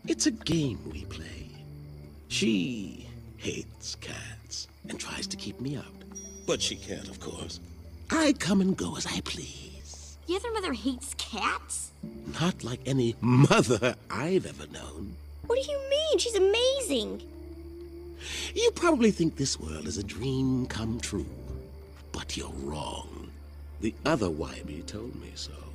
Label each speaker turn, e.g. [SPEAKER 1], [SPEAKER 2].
[SPEAKER 1] It's a game we play. She hates cats and tries to keep me out. But she can't, of course. I come and go as I please.
[SPEAKER 2] The other mother hates cats?
[SPEAKER 1] Not like any mother I've ever known.
[SPEAKER 2] What do you mean? She's amazing.
[SPEAKER 1] You probably think this world is a dream come true. But you're wrong. The other Wybie told me so.